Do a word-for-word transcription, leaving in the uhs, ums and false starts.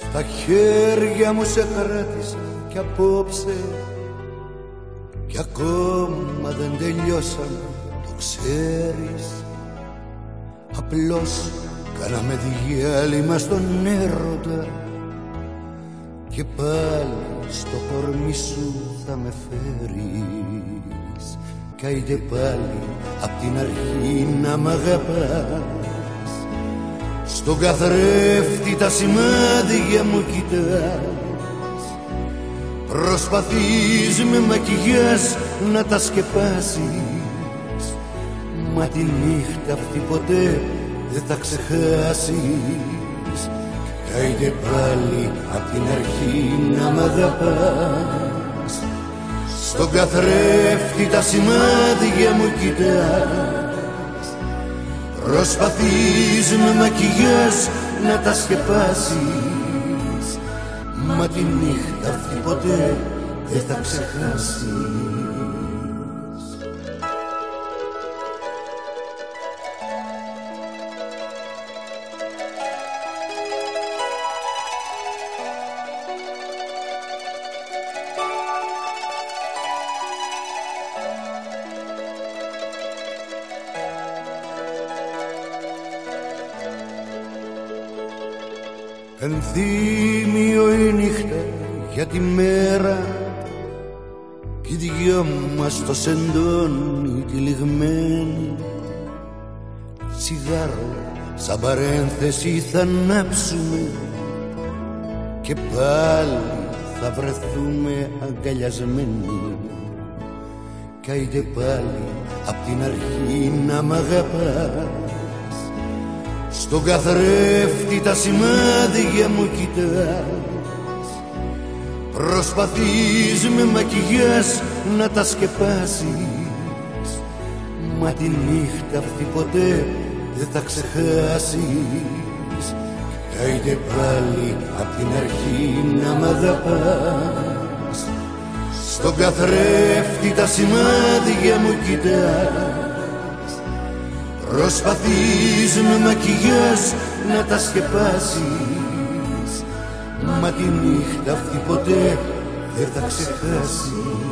Στα χέρια μου σε κράτησα κι απόψε κι ακόμα δεν τελειώσαμε, το ξέρεις. Απλώς κάναμε διάλειμμα στον έρωτα και πάλι στο κορμί σου θα με φέρεις. Καείτε πάλι απ' την αρχή να μ' αγαπάς. Στον καθρέφτη τα σημάδια μου κοιτάς. Προσπαθείς με μακιγιάζ να τα σκεπάσεις, μα τη νύχτα αυτή ποτέ δεν θα ξεχάσεις. Καείτε πάλι απ' την αρχή να μ' αγαπάς. Στον καθρέφτη τα σημάδια μου κοιτάς. Προσπαθείς με μακιγιάζ να τα σκεπάσεις, μα τη νύχτα αυτή ποτέ δεν θα ξεχάσεις. Ενθύμιο η νύχτα για τη μέρα κι οι δυο μας στο σεντόνι τυλιγμένοι. Τσιγάρο σαν παρένθεση θα ανάψουμε και πάλι θα βρεθούμε αγκαλιασμένοι. Καείτε πάλι απ' την αρχή να μ' αγαπάς. Στον καθρέφτη τα σημάδια μου κοιτάς. Προσπαθείς με μακιγιάζ να τα σκεπάσεις, μα τη νύχτα αυτή ποτέ δεν θα ξεχάσεις. Καείτε πάλι απ' την αρχή να μ' αγαπάς. Στον καθρέφτη τα σημάδια μου κοιτάς. Προσπαθείς με μακιγιάζ να τα σκεπάσεις, μα τη νύχτα αυτή ποτέ δεν θα ξεχάσεις.